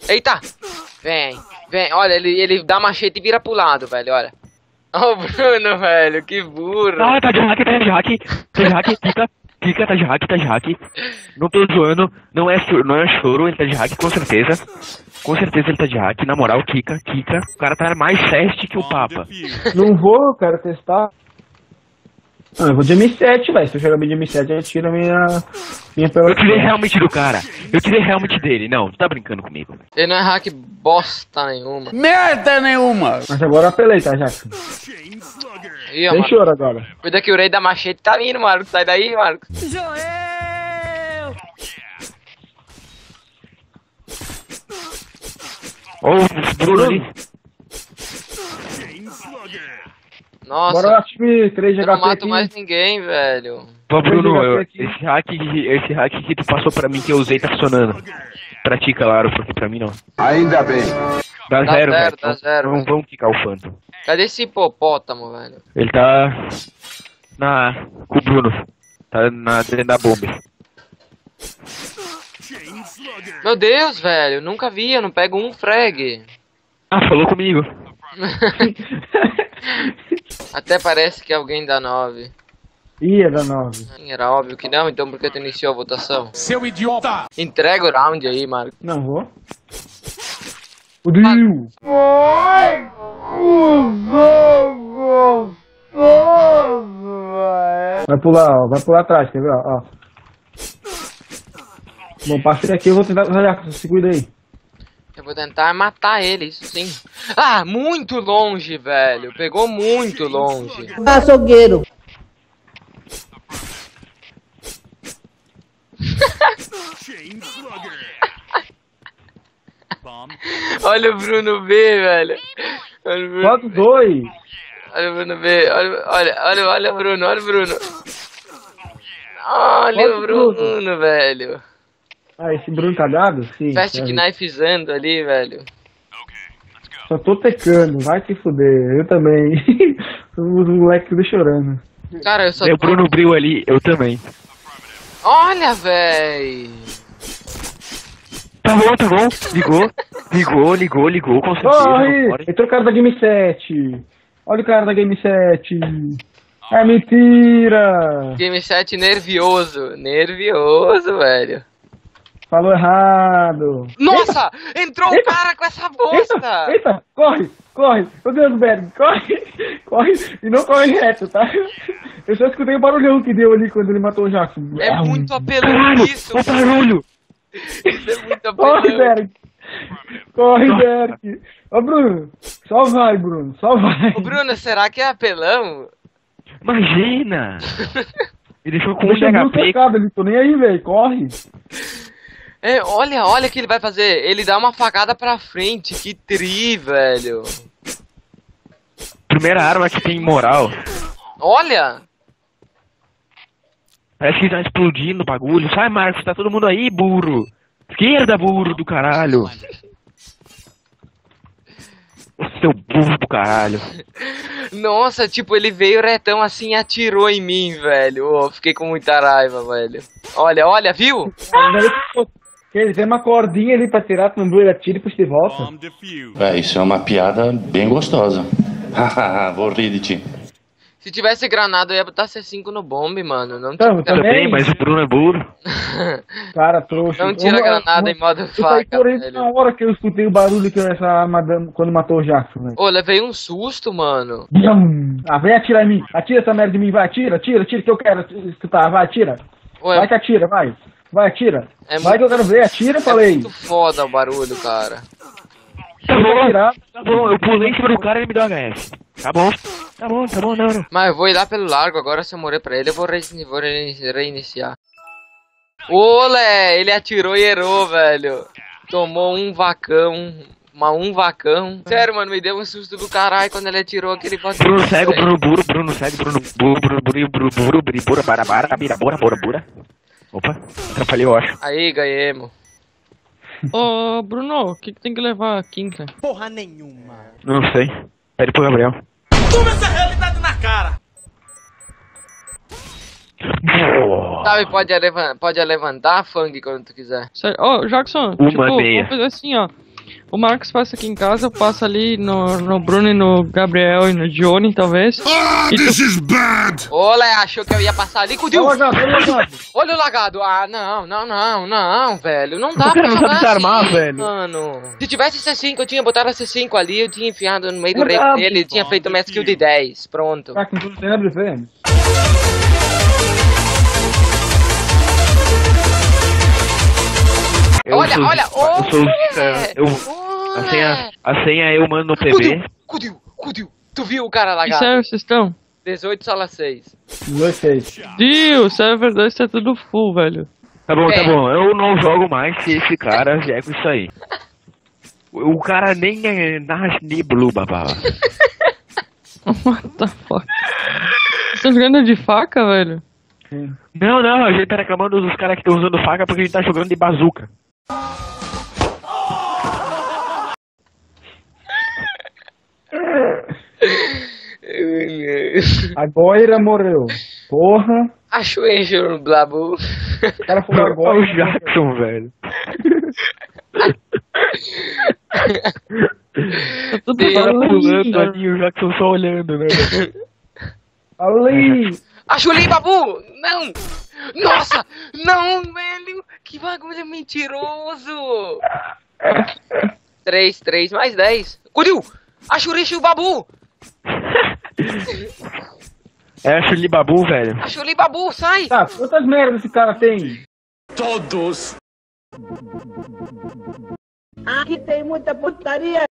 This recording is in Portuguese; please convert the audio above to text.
Eita! Vem, vem. Olha, ele dá machete e vira pro lado, velho, olha. Ó o Bruno, velho, que burro. Ah, tá de hack, tá de hack. Tá de hack, fica, tá de hack, tá de hack. Não tô zoando, não é choro, ele tá de hack, com certeza. Com certeza ele tá de hack, na moral, Kika. O cara tá mais fast que o Papa. Não vou, quero testar. Não, eu vou de M7, velho. Se eu jogar bem de M7, eu tiro a minha Eu tirei realmente do cara. Eu tirei realmente dele. Não, tu tá brincando comigo. Ele não é hack bosta nenhuma. Merda nenhuma! Mas agora eu apelei, tá, Jackson? Ih, ó, Tem Marcos. choro agora. Cuida que o rei da machete tá vindo, Marcos. Sai daí, Marcos. Ó o Bruno ali. Nossa, Bora lá, time 3 de eu não HP mato aqui. mais ninguém, velho. Ó, Bruno, jogar aqui. esse hack que tu passou pra mim que eu usei tá funcionando. Pra ti, claro, porque pra mim não. Ainda bem. Dá Dá zero, zero, velho. dá zero, Não velho. vamos quicar o Phantom. Cadê esse hipopótamo, velho? Ele tá com o Bruno. Tá dentro da bomba. Meu Deus, velho. Nunca vi, eu não pego um frag. Ah, falou comigo. Até parece que é alguém da 9. Ih, é da 9. Era óbvio que não, então por que tu iniciou a votação? Seu idiota! Entrega o round aí, Marco. Não vou. O Dio! Vai pular, ó. Vai pular atrás, quer ver, ó. Bom, passei aqui, eu vou tentar... Olha, se cuida aí. Eu vou tentar matar ele, isso sim. Ah, muito longe, velho. Pegou muito longe. Açougueiro. Olha o Bruno B, velho. Olha o Bruno, Bota 2. olha o Bruno B. Olha o Bruno, olha o Bruno. Olha o Bruno, velho. Ah, esse Bruno cagado? Sim. Fast é. knifezando ali, velho. Só tô tecando, vai se fuder. Eu também. Os moleques tudo chorando. Cara, eu só O Bruno Bril ali, eu também. Olha, velho. Tá bom. Ligou, com certeza. Corre! Bora. Entrou o cara da Game 7. Olha o cara da Game 7. É mentira! Game 7 nervioso. Nervioso, velho. Falou errado. Nossa! Entrou Eita! o cara com essa bosta! Eita! Corre! Meu Deus, Berg, corre! E não corre reto, tá? Eu só escutei o barulhão que deu ali quando ele matou o Jackson. É muito apelão Caralho, isso. o barulho. Isso é muito Corre, apelão. Berg! Corre, Berg! Ô, Bruno! Só vai, Bruno! Só vai! Ô, Bruno, será que é apelão? Imagina. Ele deixou com um de Deixa o Bruno HP. cercado ali, tô nem aí, velho. Corre! É, olha o que ele vai fazer. Ele dá uma facada pra frente. Que tri, velho. Primeira arma que tem moral. Olha! Parece que tá explodindo o bagulho. Sai, Marcos, tá todo mundo aí, burro. Esquerda, burro do caralho. Seu burro do caralho. Nossa, tipo, ele veio retão assim e atirou em mim, velho. Ô, fiquei com muita raiva, velho. Olha, viu? Ele tem uma cordinha ali pra tirar, tu não viu? Ele atira e depois de volta. Isso é uma piada bem gostosa. Hahaha, vou rir de ti. Se tivesse granada, eu ia botar C5 no bombe, mano. Não Então, tira, Também, mas o Bruno é burro. Cara, trouxa. não tira granada em modo Eu saí faca, correndo velho. na hora que eu escutei o barulho que essa arma dando quando matou o Jackson, velho. Ô, levei um susto, mano. Ah, vem atirar em mim. Atira essa merda em mim, vai, atira, que eu quero escutar, vai, atira. Ô, Vai que atira, vai. Vai, atira. É Vai que eu quero ver, atira, é falei. muito foda o barulho, cara. Tá bom, eu pulei em cima do cara e ele me deu HS. Tá bom, não. Mas eu vou ir lá pelo largo agora, se eu morrer pra ele, eu vou reiniciar. Olé, ele atirou e errou, velho. Tomou um vacão. Um vacão. Sério, mano, me deu um susto do caralho quando ele atirou aquele vacão. Bruno cego, Bruno cego, Bruno bura, barabara, bura. Opa, atrapalhei, eu acho. Aí, ganhemos. Ô, Bruno, o que tem que levar aqui, cara? Porra nenhuma. Não sei. Pede pro Gabriel. Toma essa realidade na cara! Sabe, pode levantar, Fang, quando tu quiser. Sério, ô, Jackson, Uma tipo, meia. vamos fazer assim, ó. O Marcos passa aqui em casa, eu passo ali no Bruno e no Gabriel e no Johnny, talvez. Ah, E tu- this is bad! Olé, achou que eu ia passar ali com o Dio. Olha o lagado. Olha o lagado. Ah, não, velho. Não dá O cara pra não sabe jogar desarmar, assim, velho. mano. Se tivesse C5, eu tinha botado a C5 ali, eu tinha enfiado no meio do Lagado. rei dele, eu tinha feito uma skill de 10. Pronto. Tá com tudo sem abrir frame. Olha, sou- olha, eu sou olé, a senha eu mando no PB. Cudiu. Tu viu o cara Que lagado? server vocês estão? 18 sala 6. 2-6. Dio, server 2 tá tudo full, velho. Tá bom, É. eu não jogo mais se esse cara vier com isso aí. O cara nem é Nashni Blue, babá. What the fuck? Vocês estão jogando de faca, velho? Não, a gente tá reclamando dos caras que estão usando faca porque a gente tá jogando de bazuca. Agora morreu. Porra. Acho o Blabu. O cara falou Olha agora. o Jackson, velho. Tá tudo O cara falando. pulando ali e o Jackson só olhando, né? Ali. Acho ali, Babu! Não! Nossa! Não, velho! Que bagulho mentiroso! 3 mais 10. Cudiu! Acho o Babu! É a Chuli Babu, velho. Acho ali, Babu, sai! Tá, quantas merdas esse cara tem? Todos! Aqui tem muita putaria.